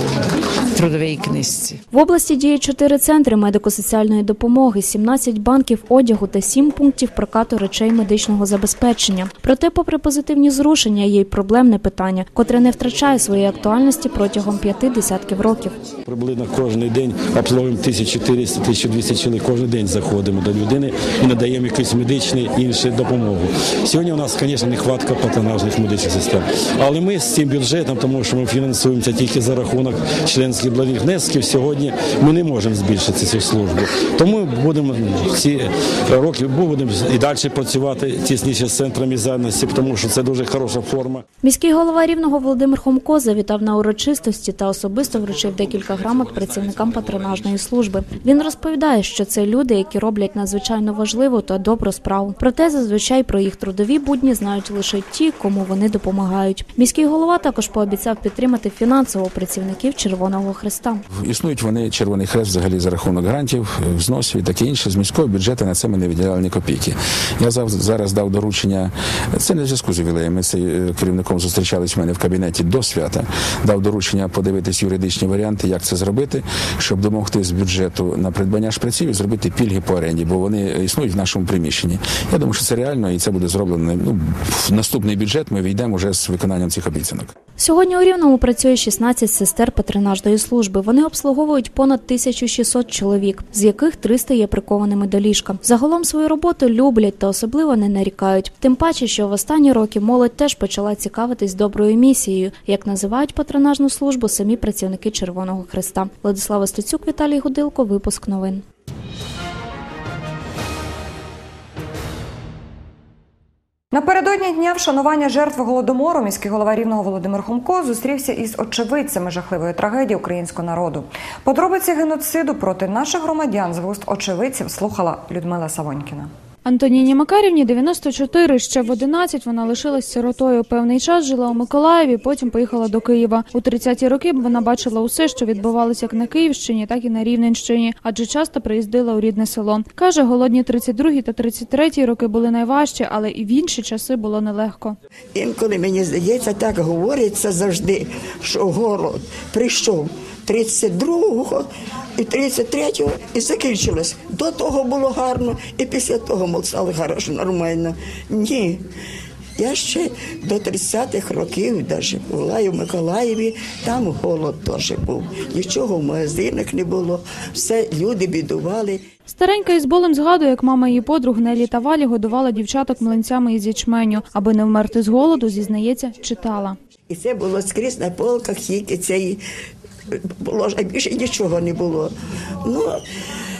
у трудовій книжці. В області діє чотири центри медико-соціальної допомоги, сімнадцять банків одягу та сім пунктів прокату речей медичного забезпечення. Проте, попри позитивні зрушення, є й проблемне питання, котре не втрачає своєї актуальності протягом п'яти десятків років. Приблизно кожен день обслуговуємо тисячу чотириста - тисячу двісті чоловік. Кожен день заходимо до людини і надаємо якусь медичну іншу допомогу. Сьогодні у нас, звісно, нехватка патронажних медичних сестер. Але ми з цим бюджетом, тому що ми фінансуємося тільки за рахунок членських благодійних внесків, сьогодні ми не можемо збільшити цю службу. Тому будемо ці роки будемо і далі працювати тісніше з центрами зайнятості, тому що це дуже хороша форма. Міський голова Рівного Володимир Хомко завітав на урочистості та особисто вручив декілька грамот працівникам патронажної служби. Він розповідає, що це люди, які роблять надзвичайно важливу та добру справу. Проте зазвичай про їх трудові будні знають лише ті, кому вони допомагають. Міський голова також пообіцяв підтримати фінансово працівників Червоного Хреста. Існують вони, Червоний Хрест, взагалі за рахунок грантів, взносів і таке інше. З міського бюджету на це ми не виділяли ні копійки. Я зараз дав доручення, це не в зв'язку з ювілеєм, ми з керівником зустрічались в мене в кабінеті до свята, дав доручення подивитись юридичні варіанти, як це зробити, щоб домогти з бюджету на придбання шприців і зробити пільги по оренді, бо вони існують в нашому приміщенні. Я думаю, що це реально і це буде зроблено. Ну, в наступний бюджет ми війдемо вже з виконанням цих обіцянок. Сьогодні у Рівному працює шістнадцять сестер патронажної служби. Вони обслуговують понад тисячу шістсот чоловік, з яких триста є прикованими до ліжка. Загалом свою роботу люблять та особливо не нарікають. Тим паче, що в останні роки молодь теж почала цікавитись доброю місією, як називають патронажну службу самі працівники Червоного Хреста. Владислава Стецюк, Віталій Гудилко, випуск новин. Напередодні дня вшанування жертв Голодомору міський голова Рівного Володимир Хомко зустрівся із очевидцями жахливої трагедії українського народу. Подробиці геноциду проти наших громадян з вуст очевидців слухала Людмила Савонькіна. Антоніні Макарівні дев'яносто чотири, ще в одинадцять вона лишилась сиротою. Певний час жила у Миколаєві, потім поїхала до Києва. У тридцяті роки вона бачила усе, що відбувалося як на Київщині, так і на Рівненщині, адже часто приїздила у рідне село. Каже, голодні тридцять другий та тридцять третій роки були найважчі, але і в інші часи було нелегко. Інколи, мені здається, так говориться завжди, що голод прийшов тридцять другого і тридцять третього і закінчилось. До того було гарно, і після того ми стали хорошо, нормально. Ні. Я ще до тридцятих років навіть була і в Миколаєві, там голод теж був. Нічого в магазинах не було, все, люди бідували. Старенька із болем згадує, як мама її подруг Нелі та Валі годувала дівчаток млинцями із ячменю. Аби не вмерти з голоду, зізнається, читала. І це було скрізь на полках, тільки цієї було, а більше нічого не було. Ну, і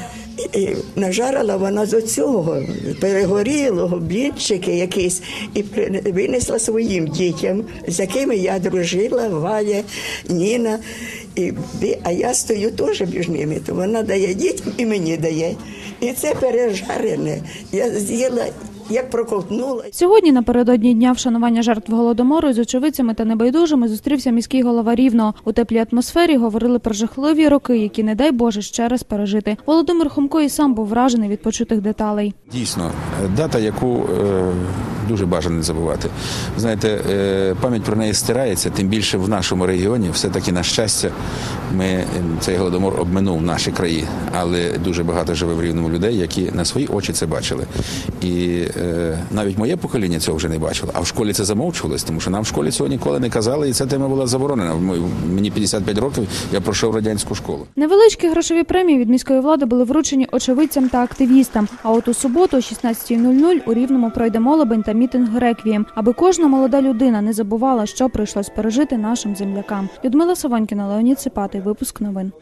І нажарила вона з оцього перегорілого, блінчики якісь, і винесла своїм дітям, з якими я дружила, Валя, Ніна. І, а я стою теж між ними, то вона дає дітям і мені дає. І це пережарене. Я з'їла, як проковтнула. Сьогодні, напередодні дня вшанування жертв Голодомору, з очевидцями та небайдужими зустрівся міський голова Рівного. У теплій атмосфері говорили про жахливі роки, які, не дай Боже, ще раз пережити. Володимир Хомко і сам був вражений від почутих деталей. Дійсно, дата, яку е, дуже бажано не забувати. Знаєте, е, пам'ять про неї стирається, тим більше в нашому регіоні. Все-таки, на щастя, ми, цей Голодомор обминув наші краї, але дуже багато живе в Рівному людей, які на свої очі це бачили. І е, навіть моє покоління цього вже не бачило, а в школі це замовчувалось, тому що нам в школі цього ніколи не казали, і ця тема була заборонена. Мені п'ятдесят п'ять років, я пройшов радянську школу. Невеличкі грошові премії від міської влади були вручені очевидцям та активістам. А от у суботу о шістнадцятій нуль нуль у Рівному пройде молебень та мітинг «Реквієм», аби кожна молода людина не забувала, що прийшлось пережити нашим землякам. Людмила Савонькіна, Леонід Сипатий. Випуск новин.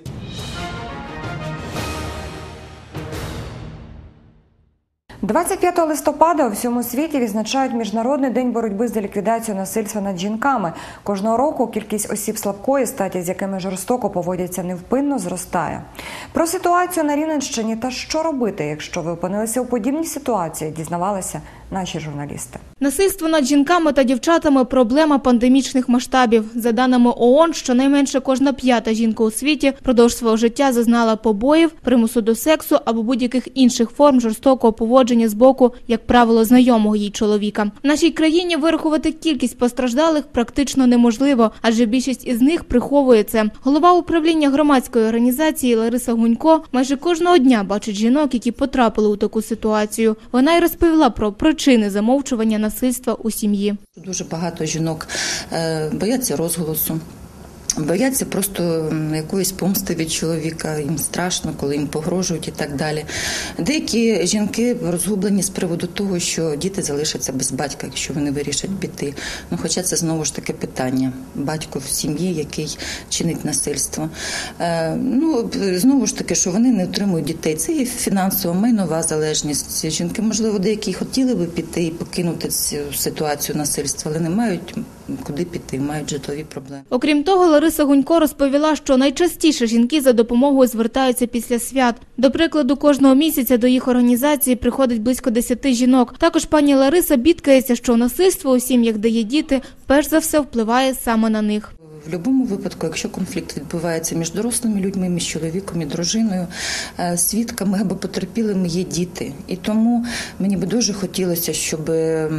двадцять п'ятого листопада у всьому світі відзначають Міжнародний день боротьби з ліквідацією насильства над жінками. Кожного року кількість осіб слабкої статі, з якими жорстоко поводяться, невпинно зростає. Про ситуацію на Рівненщині та що робити, якщо ви опинилися у подібній ситуації, дізнавалися наші журналісти. Насильство над жінками та дівчатами – проблема пандемічних масштабів. За даними ООН, щонайменше кожна п'ята жінка у світі впродовж свого життя зазнала побоїв, примусу до сексу або будь-яких інших форм жорстокого поводження з боку, як правило, знайомого їй чоловіка. В нашій країні вирахувати кількість постраждалих практично неможливо, адже більшість із них приховує це. Голова управління громадської організації Лариса Гунько майже кожного дня бачить жінок, які потрапили у таку ситуацію. Вона й розповіла про причини замовчування насильства у сім'ї. Дуже багато жінок бояться розголосу. Бояться просто якоїсь помсти від чоловіка, їм страшно, коли їм погрожують і так далі. Деякі жінки розгублені з приводу того, що діти залишаться без батька, якщо вони вирішать піти. Ну, хоча це знову ж таки питання. Батько в сім'ї, який чинить насильство. Е, ну, знову ж таки, що вони не отримують дітей. Це і фінансова, майнова залежність. Жінки, можливо, деякі хотіли би піти і покинути цю ситуацію насильства, але не мають куди піти, мають житлові проблеми. Окрім того, Лариса Гунько розповіла, що найчастіше жінки за допомогою звертаються після свят. До прикладу, кожного місяця до їх організації приходить близько десяти жінок. Також пані Лариса бідкається, що насильство у сім'ях, де є діти, перш за все впливає саме на них. В будь-якому випадку, якщо конфлікт відбувається між дорослими людьми, між чоловіком і дружиною, свідками або потерпілими є діти. І тому мені би дуже хотілося, щоб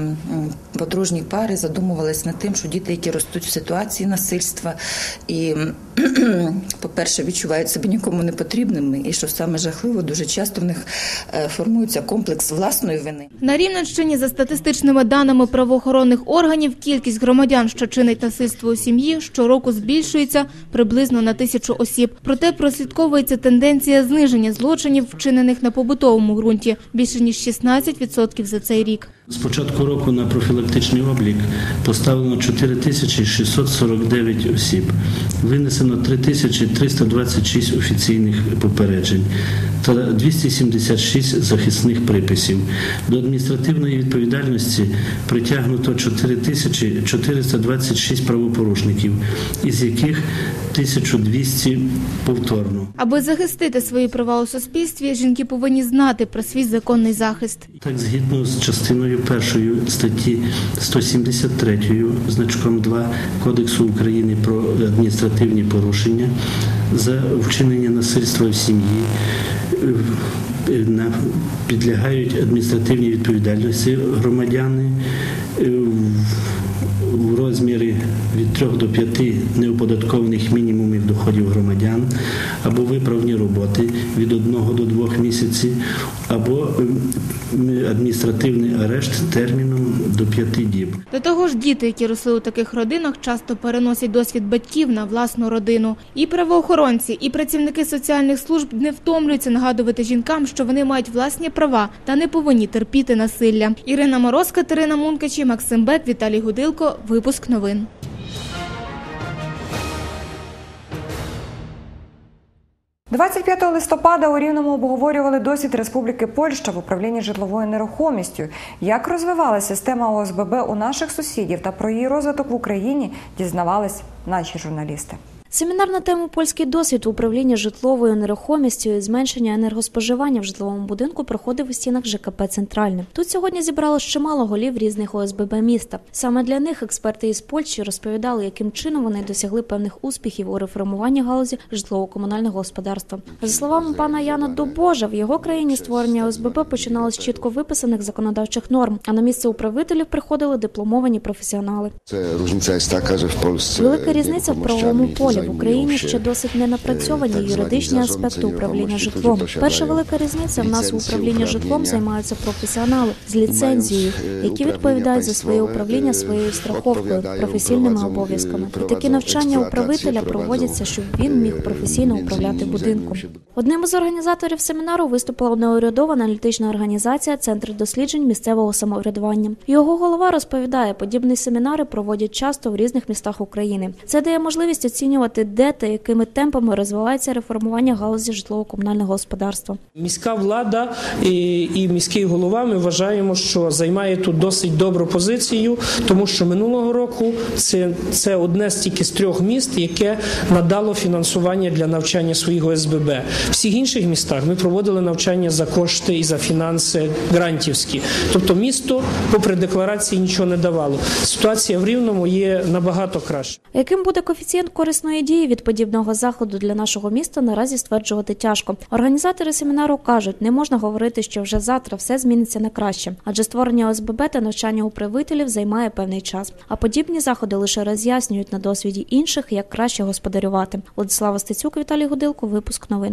подружні пари задумувалися над тим, що діти, які ростуть в ситуації насильства і, по-перше, відчувають себе нікому не потрібними, і що саме жахливо, дуже часто в них формується комплекс власної вини. На Рівненщині, за статистичними даними правоохоронних органів, кількість громадян, що чинить насильство у сім'ї, щороку збільшується приблизно на тисячу осіб. Проте прослідковується тенденція зниження злочинів, вчинених на побутовому ґрунті, більше ніж шістнадцять відсотків за цей рік. З початку року на профілактичний облік поставлено чотири тисячі шістсот сорок дев'ять осіб. Винесено три тисячі триста двадцять шість офіційних попереджень та двісті сімдесят шість захисних приписів. До адміністративної відповідальності притягнуто чотири тисячі чотириста двадцять шість правопорушників, із яких тисяча двісті повторно. Аби захистити свої права у суспільстві, жінки повинні знати про свій законний захист. Так, згідно з частиною першою статті сто сімдесят три значком два Кодексу України про адміністративні порушення за вчинення насильства в сім'ї підлягають адміністративній відповідальності громадяни в розмірі від трьох до п'яти неоподаткованих мінімумів доходів громадян, або виправні роботи від одного до двох місяців, або адміністративний арешт терміном до п'яти діб. До того ж, діти, які росли у таких родинах, часто переносять досвід батьків на власну родину. І правоохоронці, і працівники соціальних служб не втомлюються нагадувати жінкам, що вони мають власні права та не повинні терпіти насилля. Ірина Мороз, Катерина Мункачі, Максим Бек, Віталій Гудилко. Випуск новин. двадцять п'ятого листопада у Рівному обговорювали досвід Республіки Польща в управлінні житловою нерухомістю. Як розвивалася система О С Б Б у наших сусідів та про її розвиток в Україні дізнавались наші журналісти. Семінар на тему «Польський досвід в управлінні житловою нерухомістю і зменшення енергоспоживання в житловому будинку» проходив у стінах Ж К П «Центральне». Тут сьогодні зібралось чимало голів різних О С Б Б міста. Саме для них експерти із Польщі розповідали, яким чином вони досягли певних успіхів у реформуванні галузі житлово-комунального господарства. За словами пана Яна Добожа, в його країні створення О С Б Б починалось з чітко виписаних законодавчих норм, а на місце управителів приходили дипломовані професіонали. Це різниця є така, що в Польщі велика різниця в правовому полі. В Україні ще досить не напрацьовані юридичні аспекти управління житлом. Перша велика різниця – в нас в управлінні житлом займаються професіонали з ліцензією, які відповідають за своє управління своєю страховкою, професійними обов'язками. І такі навчання управителя проводяться, щоб він міг професійно управляти будинком. Одним із організаторів семінару виступила неурядова аналітична організація «Центр досліджень місцевого самоврядування». Його голова розповідає, подібні семінари проводять часто в різних містах України. Це дає можливість оцінювати, де та якими темпами розвивається реформування галузі житлово-комунального господарства. Міська влада і, і міський голова, ми вважаємо, що займає тут досить добру позицію, тому що минулого року це, це одне з тільки з трьох міст, яке надало фінансування для навчання своїх О С Б Б. В всіх інших містах ми проводили навчання за кошти і за фінанси грантівські. Тобто місто, попри декларації, нічого не давало. Ситуація в Рівному є набагато краще. Яким буде коефіцієнт корисної дії від подібного заходу для нашого міста, наразі стверджувати тяжко. Організатори семінару кажуть, не можна говорити, що вже завтра все зміниться на краще, адже створення О С Б Б та навчання управителів займає певний час. А подібні заходи лише роз'яснюють на досвіді інших, як краще господарювати. Владислава Стецюк, Віталій Гудилко, випуск новин.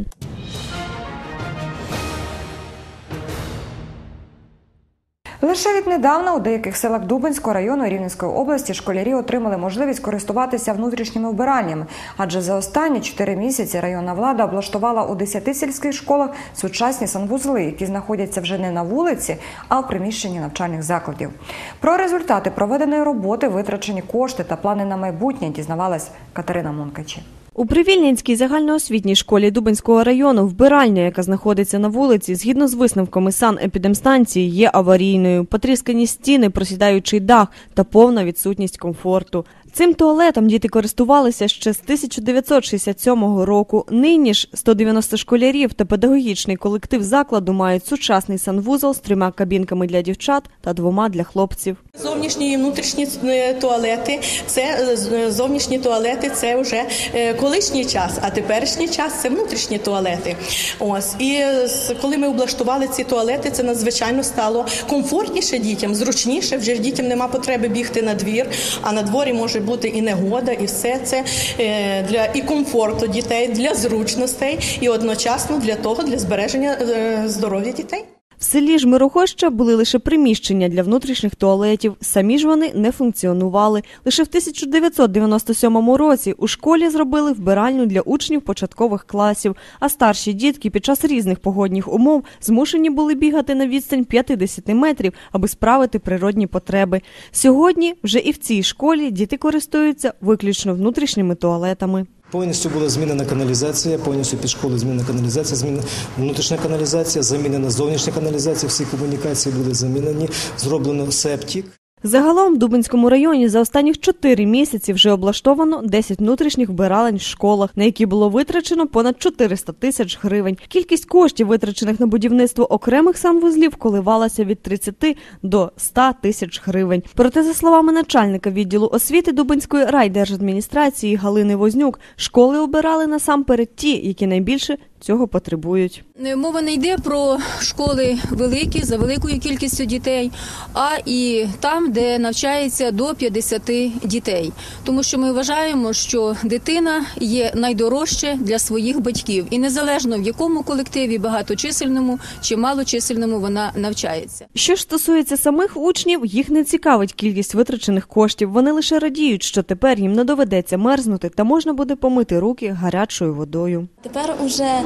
Лише віднедавна у деяких селах Дубенського району Рівненської області школярі отримали можливість користуватися внутрішніми вбиральнями, адже за останні чотири місяці районна влада облаштувала у десяти сільських школах сучасні санвузли, які знаходяться вже не на вулиці, а в приміщенні навчальних закладів. Про результати проведеної роботи, витрачені кошти та плани на майбутнє дізнавалась Катерина Монкачі. У Привільненській загальноосвітній школі Дубенського району вбиральня, яка знаходиться на вулиці, згідно з висновками санепідемстанції, є аварійною. Потріскані стіни, просідаючий дах та повна відсутність комфорту. Цим туалетом діти користувалися ще з тисяча дев'ятсот шістдесят сьомого року. Нині ж сто дев'яносто школярів та педагогічний колектив закладу мають сучасний санвузол з трьома кабінками для дівчат та двома для хлопців. Зовнішні і внутрішні туалети, це зовнішні туалети, це вже колишній час, а теперішній час це внутрішні туалети. Ось і коли ми облаштували ці туалети, це надзвичайно стало комфортніше дітям, зручніше. Вже дітям нема потреби бігти на двір, а на дворі може бути і негода, і все це для і комфорту дітей, для зручностей, і одночасно для того, для збереження здоров'я дітей. В селі ж Мирогоща були лише приміщення для внутрішніх туалетів, самі ж вони не функціонували. Лише в тисяча дев'ятсот дев'яносто сьомому році у школі зробили вбиральню для учнів початкових класів, а старші дітки під час різних погодних умов змушені були бігати на відстань п'ятдесят метрів, аби справити природні потреби. Сьогодні вже і в цій школі діти користуються виключно внутрішніми туалетами. Повністю була змінена каналізація, повністю під школою змінена каналізація, змінена внутрішня каналізація, замінена зовнішня каналізація, всі комунікації були замінені, зроблено септик. Загалом в Дубенському районі за останніх чотири місяці вже облаштовано десять внутрішніх вбиралень в школах, на які було витрачено понад чотириста тисяч гривень. Кількість коштів, витрачених на будівництво окремих санвузлів, коливалася від тридцяти до ста тисяч гривень. Проте, за словами начальника відділу освіти Дубенської райдержадміністрації Галини Вознюк, школи обирали насамперед ті, які найбільше цього потребують. Мова не йде про школи великі, за великою кількістю дітей, а і там, де навчається до п'ятдесяти дітей. Тому що ми вважаємо, що дитина є найдорожче для своїх батьків. І незалежно в якому колективі, багаточисельному чи малочисельному, вона навчається. Що ж стосується самих учнів, їх не цікавить кількість витрачених коштів. Вони лише радіють, що тепер їм не доведеться мерзнути та можна буде помити руки гарячою водою. Тепер уже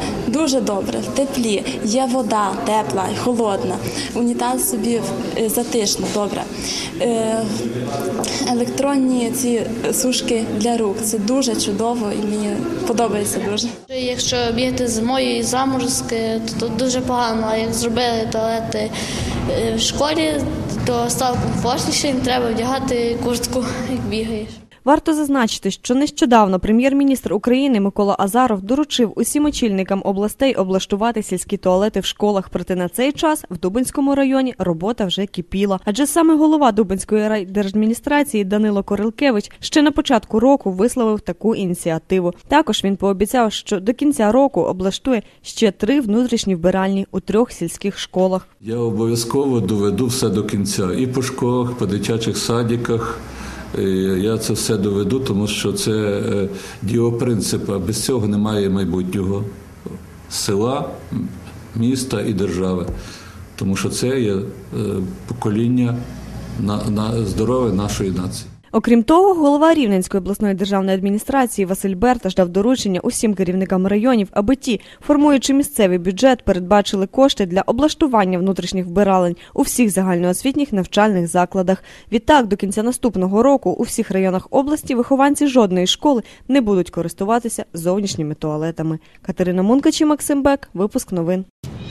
дуже добре, в теплі. Є вода тепла і холодна. Унітаз собі затишно, добре. Електронні ці сушки для рук. Це дуже чудово і мені подобається дуже. Якщо бігти зимою і заморозки, то дуже погано. А як зробили туалети в школі, то стало комфортніше, не треба вдягати куртку, як бігаєш. Варто зазначити, що нещодавно прем'єр-міністр України Микола Азаров доручив усім очільникам областей облаштувати сільські туалети в школах, проте на цей час в Дубенському районі робота вже кипіла. Адже саме голова Дубенської райдержадміністрації Данило Корилкевич ще на початку року висловив таку ініціативу. Також він пообіцяв, що до кінця року облаштує ще три внутрішні вбиральні у трьох сільських школах. Я обов'язково доведу все до кінця. І по школах, по дитячих садиках. Я це все доведу, тому що це дієво принципу. Без цього немає майбутнього села, міста і держави. Тому що це є покоління на, на здоров'я нашої нації. Окрім того, голова Рівненської обласної державної адміністрації Василь Берташ дав доручення усім керівникам районів, аби ті, формуючи місцевий бюджет, передбачили кошти для облаштування внутрішніх вбиралень у всіх загальноосвітніх навчальних закладах. Відтак, до кінця наступного року у всіх районах області вихованці жодної школи не будуть користуватися зовнішніми туалетами. Катерина Мункач і Максим Бек. Випуск новин.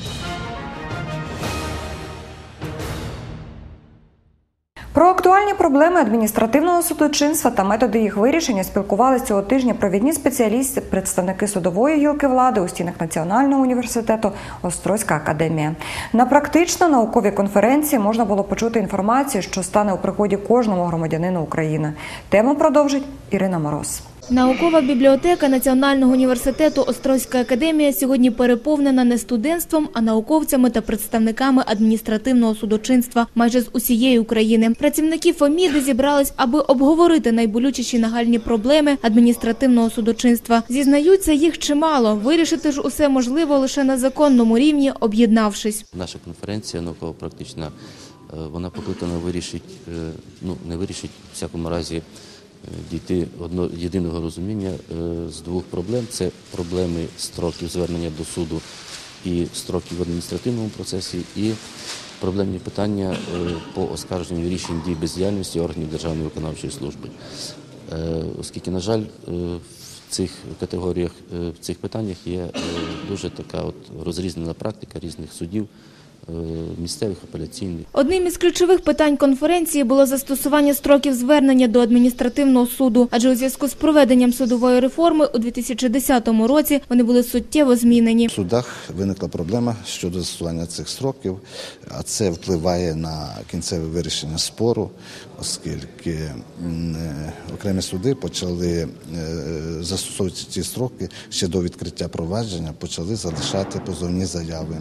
Про актуальні проблеми адміністративного судочинства та методи їх вирішення спілкувалися цього тижня провідні спеціалісти, представники судової гілки влади у стінах Національного університету Острозька академія. На практично-науковій конференції можна було почути інформацію, що стане у пригоді кожному громадянину України. Тему продовжить Ірина Мороз. Наукова бібліотека Національного університету Острозька академія сьогодні переповнена не студентством, а науковцями та представниками адміністративного судочинства майже з усієї України. Працівники ФОМІДи зібрались, аби обговорити найболючіші нагальні проблеми адміністративного судочинства. Зізнаються, їх чимало. Вирішити ж усе можливо лише на законному рівні, об'єднавшись. Наша конференція науково-практична, вона покликана вирішити, ну не вирішить в всякому разі, дійти одно, єдиного розуміння е, з двох проблем. Це проблеми строків звернення до суду і строків в адміністративному процесі, і проблемні питання е, по оскарженню рішень дій бездіяльності органів Державної виконавчої служби. Е, оскільки, на жаль, е, в цих категоріях, е, в цих питаннях є е, дуже така от розрізнена практика різних судів, місцевих, апеляційних. Одним із ключових питань конференції було застосування строків звернення до адміністративного суду, адже у зв'язку з проведенням судової реформи у дві тисячі десятому році вони були суттєво змінені. В судах виникла проблема щодо застосування цих строків, а це впливає на кінцеве вирішення спору, оскільки окремі суди почали застосовувати ці строки ще до відкриття провадження, почали залишати позовні заяви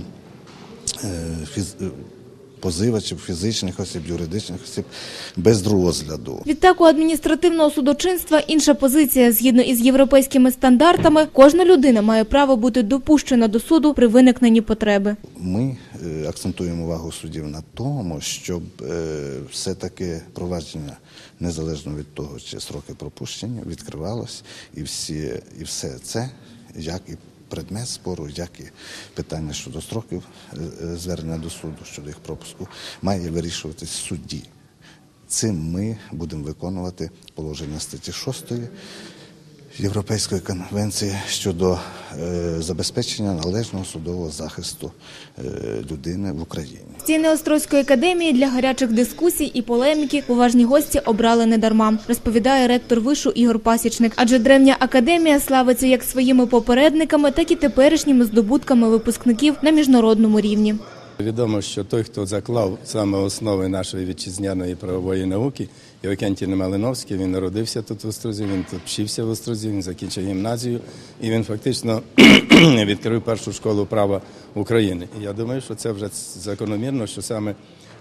позивачів, фізичних осіб, юридичних осіб без розгляду. Відтак у адміністративного судочинства інша позиція. Згідно із європейськими стандартами, кожна людина має право бути допущена до суду при виникненні потреби. Ми акцентуємо увагу суддів на тому, щоб все-таки провадження, незалежно від того, чи строки пропущення, відкривалось, і, всі, і все це, як і предмет спору, як і питання щодо строків звернення до суду, щодо їх пропуску, має вирішуватись в суді. Цим ми будемо виконувати положення статті шостої Європейської конвенції щодо е, забезпечення належного судового захисту е, людини в Україні. Стіни Острозької академії для гарячих дискусій і полеміки поважні гості обрали недарма, розповідає ректор вишу Ігор Пасічник. Адже древня академія славиться як своїми попередниками, так і теперішніми здобутками випускників на міжнародному рівні. Відомо, що той, хто заклав саме основи нашої вітчизняної правової науки, Євгеній Малиновський, він народився тут в Острозі, він тут вчився в Острозі, він закінчив гімназію і він фактично відкрив першу школу права України. І я думаю, що це вже закономірно, що саме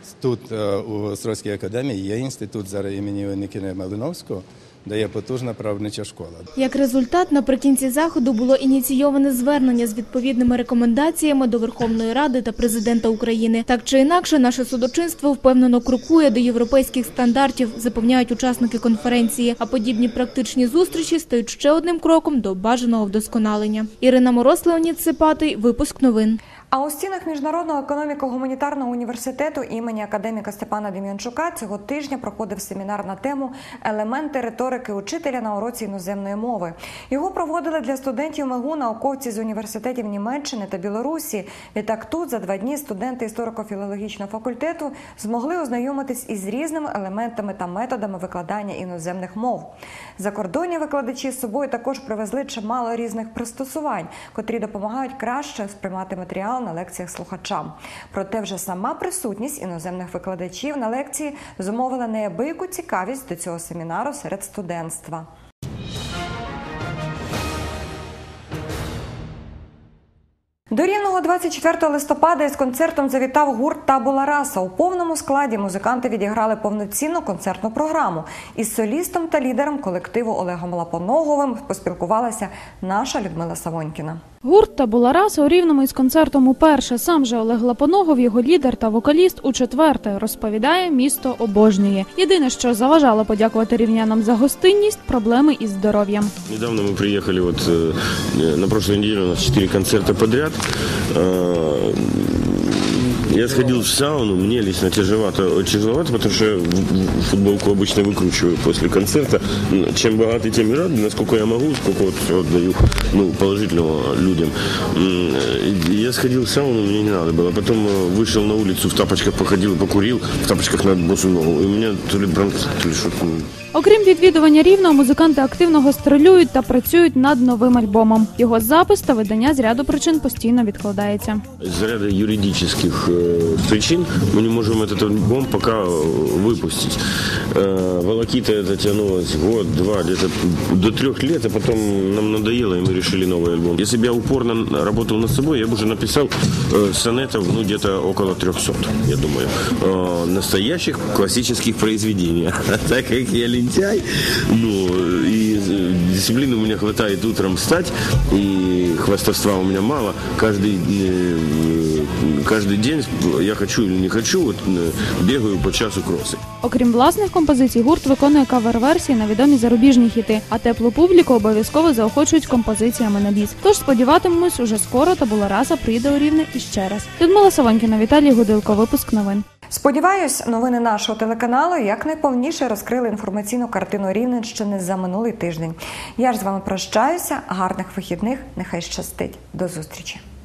тут у Острозькій академії є інститут зараз імені Винникіна Малиновського, де є потужна правнича школа. Як результат, наприкінці заходу було ініційоване звернення з відповідними рекомендаціями до Верховної Ради та Президента України. Так чи інакше, наше судочинство впевнено крокує до європейських стандартів, запевняють учасники конференції, а подібні практичні зустрічі стають ще одним кроком до бажаного вдосконалення. Ірина Мороз, Леонід Сипатий, випуск новин. А у стінах Міжнародного економіко-гуманітарного університету імені академіка Степана Дем'янчука цього тижня проходив семінар на тему «Елементи риторики учителя на уроці іноземної мови». Його проводили для студентів МЕГУ науковці з університетів Німеччини та Білорусі. Відтак тут за два дні студенти історико-філологічного факультету змогли ознайомитись із різними елементами та методами викладання іноземних мов. Закордонні викладачі з собою також привезли чимало різних пристосувань, котрі допомагають краще сприймати матеріал на лекціях слухачам. Проте вже сама присутність іноземних викладачів на лекції зумовила неабияку цікавість до цього семінару серед студентства. До Рівного двадцять четвертого листопада із концертом завітав гурт «Табула раса». У повному складі музиканти відіграли повноцінну концертну програму. Із солістом та лідером колективу Олегом Лапоноговим поспілкувалася наша Людмила Савонькіна. Гурт «Табула раса» у Рівному із концертом уперше. Сам же Олег Лапоногов, його лідер та вокаліст, у четверте. Розповідає, місто обожнює. Єдине, що заважало подякувати рівнянам за гостинність – проблеми із здоров'ям. Недавно ми приїхали, от, на прошлой неделе у нас чотири концерти подряд. Я сходил в сауну, мне лично тяжеловато, тяжеловато, потому что я футболку обычно выкручиваю после концерта. Чем богатый, тем и рад, насколько я могу, сколько вот отдаю, ну, положительного людям. Я сходил в сауну, мне не надо было. Потом вышел на улицу, в тапочках походил, покурил, в тапочках на босу ногу. И у меня то ли бронхит, то ли что-то. Окрім відвідування Рівного, музиканти активно гастролюють та працюють над новим альбомом. Його запис та видання з ряду причин постійно відкладається. З ряду юридичних причин мы не можем этот альбом пока выпустить. Волокита это тянулось год, два, где-то до трех лет, а потом нам надоело, и мы решили новый альбом. Если бы я упорно работал над собой, я бы уже написал сонетов, ну, где-то около трехсот, я думаю, настоящих классических произведений. Так как я лентяй, ну, и дисциплины у меня хватает утром встать, и хвастовства у меня мало. Каждый, каждый день я хочу или не хочу, вот, бегаю по часу кроси. Окрім власних композицій, гурт виконує кавер-версії на відомі зарубіжні хіти, а теплу публіку обов'язково заохочують композиціями на біс. Тож сподіватимемось, уже скоро «Табула раса» приїде у Рівне іще раз. Людмила Савонькіна, Віталій Гудилко, випуск новин. Сподіваюсь, новини нашого телеканалу якнайповніше розкрили інформаційну картину Рівненщини за минулий тиждень. Я ж з вами прощаюся. Гарних вихідних. Нехай щастить. До зустрічі.